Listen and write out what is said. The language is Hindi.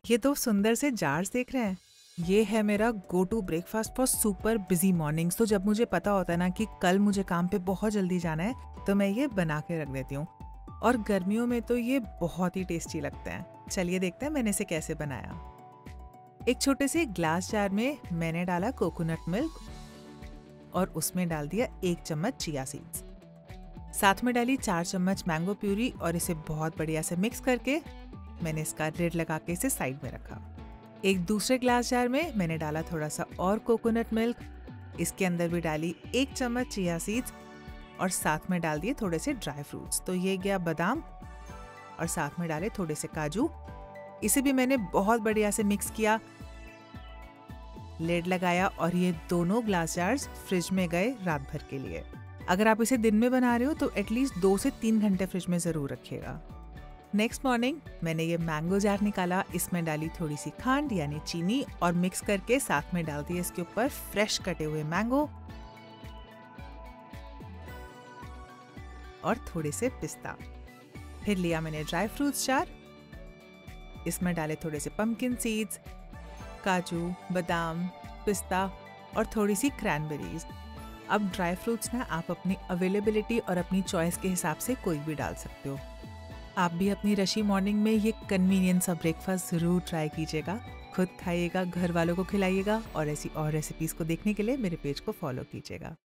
ये तो सुंदर से जार्स देख रहे हैं। ये है मेरा go to breakfast for super busy mornings. तो जब मुझे पता होता है ना कि कल मुझे काम पे बहुत जल्दी जाना है, तो मैं ये बना के रख देती हूँ। और गर्मियों में तो ये बहुत ही टेस्टी लगते हैं। चलिए देखते हैं मैंने इसे कैसे बनाया। एक छोटे से ग्लास जार में मैंने डाला कोकोनट मिल्क और उसमें डाल दिया 1 चम्मच चिया सीड्स। साथ में डाली 4 चम्मच मैंगो प्यूरी और इसे बहुत बढ़िया से मिक्स करके मैंने इसका लिड लगा के इसे साइड में रखा। एक दूसरे ग्लास जार में मैंने डाला थोड़ा सा और कोकोनट मिल्क। इसके अंदर भी डाली 1 चम्मच चिया सीड्स और साथ में डाल दिए थोड़े से ड्राई फ्रूट्स। तो ये गया बादाम और साथ में डाले थोड़े से काजू। इसे भी मैंने बहुत बढ़िया से मिक्स किया, लिड लगाया और ये दोनों ग्लास जार्स फ्रिज में गए रात भर के लिए। अगर आप इसे दिन में बना रहे हो तो एटलीस्ट 2 से 3 घंटे फ्रिज में ज़रूर रखिएगा। नेक्स्ट मॉर्निंग मैंने ये मैंगो जार निकाला, इसमें डाली थोड़ी सी खांड यानी चीनी और मिक्स करके साथ में डाल दिए इसके ऊपर फ्रेश कटे हुए मैंगो और थोड़े से पिस्ता। फिर लिया मैंने ड्राई फ्रूट्स जार, इसमें डाले थोड़े से पम्पकिन सीड्स, काजू, बादाम, पिस्ता और थोड़ी सी क्रैनबेरीज। अब ड्राई फ्रूट्स ना आप अपनी अवेलेबिलिटी और अपनी चॉइस के हिसाब से कोई भी डाल सकते हो। आप भी अपनी रशी मॉर्निंग में ये कन्वीनियंट सा ब्रेकफास्ट ज़रूर ट्राई कीजिएगा, खुद खाइएगा, घर वालों को खिलाइएगा और ऐसी और रेसिपीज़ को देखने के लिए मेरे पेज को फॉलो कीजिएगा।